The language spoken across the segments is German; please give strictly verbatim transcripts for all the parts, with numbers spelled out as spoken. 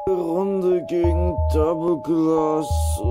Runde gegen Double Glass.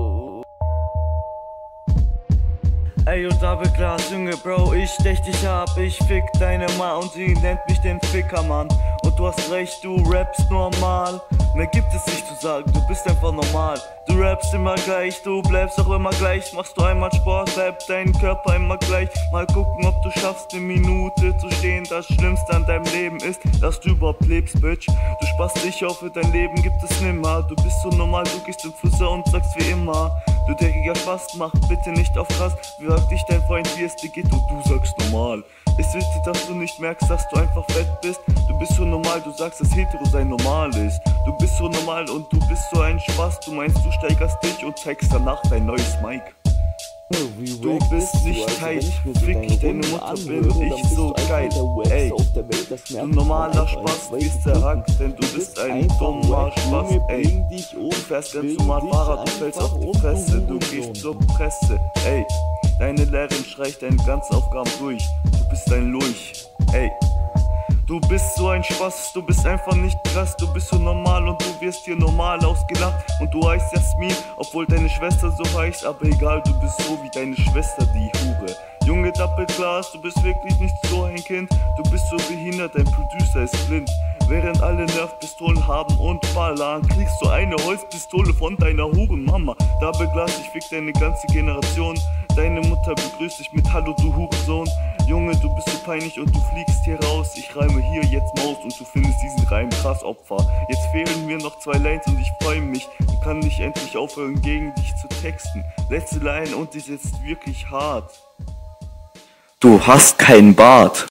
Ey, yo, Double Glass, Junge, Bro, ich stech dich ab, ich fick deine Ma und sie nennt mich den Fickermann. Und du hast recht, du rappst normal. Mehr gibt es nicht zu sagen, du bist einfach normal. Du rappst immer gleich, du bleibst auch immer gleich. Machst du einmal Sport, bleibt dein Körper immer gleich. Mal gucken, ob du schaffst, eine Minute zu stehen. Das Schlimmste an deinem Leben ist, dass du überhaupt lebst, Bitch. Du sparst dich auf, für dein Leben gibt es nimmer. Du bist so normal, du gehst im Friseur und sagst wie immer: Du dreckiger Spast, mach bitte nicht auf krass. Frag dich dein Freund, wie es dir geht, und du sagst normal. Ist wichtig, dass du nicht merkst, dass du einfach fett bist. Du bist so normal, du sagst, dass hetero sein normal ist. Du bist so normal und du bist so ein Spaß. Du meinst, du steigerst dich und zeigst danach dein neues Mic. Du bist nicht tight, fick deine Mutter, bin ich so geil. Ey, du normaler Spaß, bist der Hack, denn du bist ein dummer Spaß. Ey, du fährst ganz normal Fahrrad, du fällst auf die Fresse, du gehst zur Presse. Ey, deine Lehrerin streicht deine ganzen Aufgaben durch, du bist ein Lurch. Ey, du bist so ein Spaß, du bist einfach nicht krass, du bist so normal und du wirst hier normal ausgelacht. Und du heißt Jasmin, obwohl deine Schwester so heißt, aber egal, du bist so wie deine Schwester, die Hure. Junge Double Glass, du bist wirklich nicht so ein Kind, du bist so behindert, dein Producer ist blind. Während alle Nerfpistolen haben und ballern, kriegst du eine Holzpistole von deiner Hurenmama. Double Glass, ich fick deine ganze Generation. Deine Mutter begrüßt dich mit Hallo, du Hurensohn. Junge, du bist so peinlich und du fliegst hier raus. Ich reime hier jetzt Maus und du findest diesen Reim krass, Opfer. Jetzt fehlen mir noch zwei Lines und ich freu mich. Ich kann nicht endlich aufhören, gegen dich zu texten. Letzte Line und die ist jetzt wirklich hart. Du hast keinen Bart.